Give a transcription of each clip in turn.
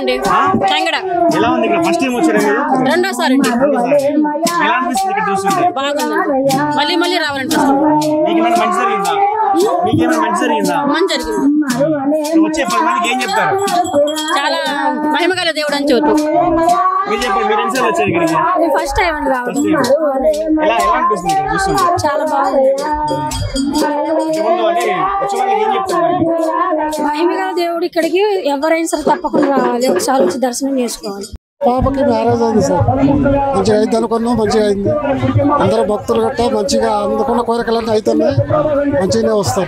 అండి టంగడ ఎలా ఉంది ఇక్కడ ఫస్ట్ టైం వచ్చారు మీరు రెండోసారి ఎలా అనిపిస్తుంది ఇక్కడ చూస్తుంటే బాగుంది మళ్ళీ మళ్ళీ రావాలనిపిస్తుంది మీకేమైనా మంచి జరిగిందా మంచి జరిగింది వచ్చే 10 మందికి ఏం చెప్తారు చాలా మహిమగల దేవుడు అని చెబుతూ మీరు చెప్పండి మీరు ఎన్నిసార్లు వచ్చారు ఇక్కడికి ఫస్ట్ టైం అండి రావడం ఎలా అనిపిస్తుంది ఇక్కడ చూస్తుంటే చాలా బాగుంది ఏం చెప్తారు మహిమగల దేవుడు ఇక్కడికి ఎవరైనా సరే తప్పకుండా రావాలి ఒకసారి వచ్చి దర్శనం చేసుకోవాలి పాపకి మ్యారేజ్ అయింది సార్ మంచిగా అయింది అనుకున్నాం మంచిగా అయింది అందరూ భక్తులు గట్ట మంచిగా అందుకున్న కోరికలన్నీ అయితేనే మంచిగానే వస్తారు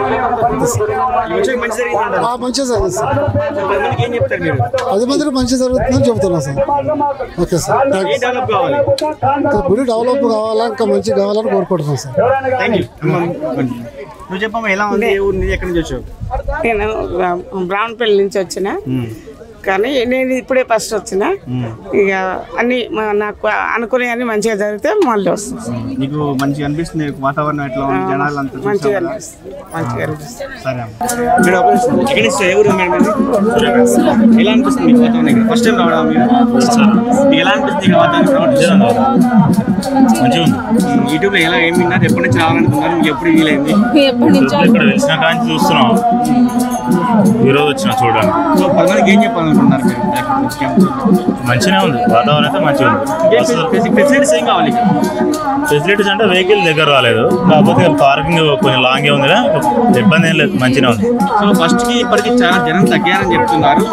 మంచిగా జరిగింది సార్ 10 మందికి మంచి జరుగుతుందని చెబుతున్నాం సార్ ఓకే సార్ గుడి డెవలప్ కావాలా ఇంకా మంచిగా కావాలని కోరుకుంటున్నాం సార్ నువ్వు చెప్పమ్మా ఎలా ఉంది ఎక్కడి నుంచి వచ్చావు నేను బ్రాహ్మణపల్లి నుంచి వచ్చిన కానీ నేను ఇప్పుడే ఫస్ట్ వచ్చిన ఇక అన్ని నాకు అనుకునే అన్ని మంచిగా జరిగితే మళ్ళీ వస్తుంది నీకు మంచిగా అనిపిస్తుంది వాతావరణం ఎట్లా ఉంది జనాలు అంతా మంచిగా అనిపిస్తుంది సరే ఎక్కడి నుంచి ఎవరు ఎలా అనిపిస్తుంది వాతావరణం ఫస్ట్ టైం రావడం మీకు ఎలా అనిపిస్తుంది వాతావరణం మంచిగా ఉంది యూట్యూబ్ లో ఎలా ఏం విన్నారు ఎప్పటి నుంచి రావాలనుకున్నారు మీకు ఎప్పుడు వీలైంది ఇక్కడ తెలిసిన కానీ చూస్తున్నాం ఈరోజు వచ్చిన చూడండి సో 10 మందికి ఏం చెప్పాలనుకుంటున్నారు మంచిగా ఉంది వాతావరణం అయితే మంచిగా ఉంది ఫెసిలిటీస్ ఏం కావాలి ఫెసిలిటీస్ అంటే వెహికల్ దగ్గర రాలేదు కాకపోతే పార్కింగ్ కొంచెం లాంగే ఉంది ఇబ్బంది ఏం లేదు మంచిగా ఉంది సో ఫస్ట్ కి ఇప్పటికి చాలా జనం తగ్గారని చెప్తున్నారు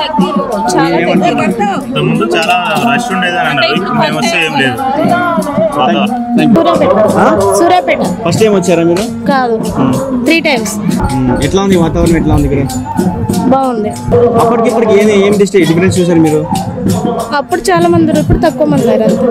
ముందు చాలా రష్ ఉండేది అని అన్నారు మేము వస్తే ఏం లేదు సూర్యాపేట ఫస్ట్ టైం వచ్చారా మీరు కాదు 3 టైమ్స్ ఎట్లా ఉంది వాతావరణం ఎట్లా ఉంది ఇక్కడ బాగుంది అప్పటికి ఇప్పటికి ఏం డిఫరెన్స్ చూసారు మీరు అప్పుడు చాలా మంది ఇప్పుడు తక్కువ మంది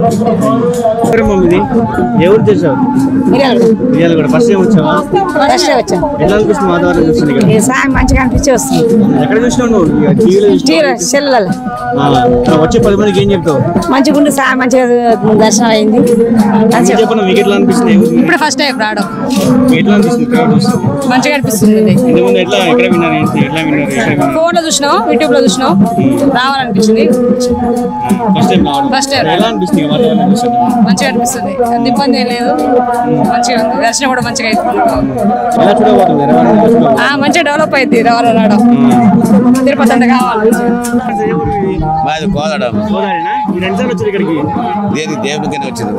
ఇది ఎవరు చేసావు ఇవాళ కూడా ఫస్ట్ టైం వచ్చావా ఎట్లా అనిపిస్తుంది వాతావరణం చూస్తుంది ఇక్కడ సాయం మంచిగా అనిపించి వస్తుంది ఎక్కడ చూసినావు నువ్వు చెల్లెలు వచ్చే 10 మందికి ఏం చెప్తావు మంచిగా ఉండి సాయం మంచిగా దర్శనం అయింది చెప్పండి మీకు ఎట్లా అనిపిస్తుంది ఇప్పుడు ఫస్ట్ టైం రావడం ఎట్లా అనిపిస్తుంది మంచిగా అనిపిస్తుంది ఇంతకుముందు ఎట్లా ఎక్కడ విన్నారు ఎట్లా విన్నారు ఫోన్ లో చూసినాం యూట్యూబ్ లో చూసినాం రావాలనిపించింది ఫస్ట్ టైం ఎలా అనిపిస్తుంది వాతావరణం చూస్తుంది మంచిగా అనిపిస్తుంది ఇబ్బంది ఏం లేదు మంచిగా ఉంది దర్శనం కూడా మంచిగా ఎలా చూడబోతుంది మంచిగా డెవలప్ అయింది రావడం తిరుపతి అంత కావాలి మాది కోదడం ఇక్కడికి దేవుడికి వచ్చింది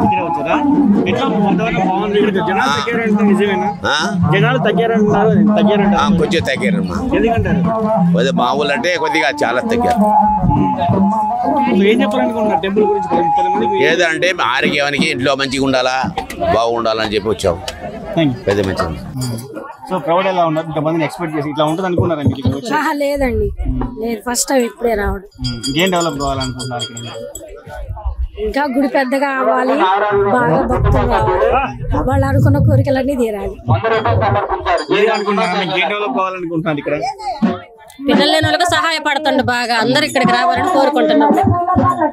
జనాలు తగ్గారంటున్నారు కొంచెం తగ్గారమ్మా ఎందుకంటారు మా ఊళ్ళో అంటే కొద్దిగా చాలా తగ్గారు ఏం చెప్పాలనుకుంటున్నారు టెంపుల్ గురించి ఏదంటే ఆరోగ్యానికి ఇంట్లో మంచిగా ఉండాలా బాగుండాలని చెప్పి వచ్చాం పెద్ద మంచిది సో క్రౌడ్ ఎలా ఉన్నారు ఇంతమందిని ఎక్స్పెక్ట్ చేసి ఇట్లా ఉంటుంది అనుకున్నారా మీకు లేదండి లేదు ఫస్ట్ టైం ఇప్పుడే రావడం ఇంకేం డెవలప్ కావాలనుకుంటున్నారు ఇక్కడ ఇంకా గుడి పెద్దగా అవ్వాలి బాగా భక్తులు కావాలి వాళ్ళు అనుకున్న కోరికలన్నీ తీరాలి ఇక్కడ పిల్లలు లేని వాళ్ళకి సహాయపడుతుండే బాగా అందరు ఇక్కడికి రావాలని కోరుకుంటున్నాం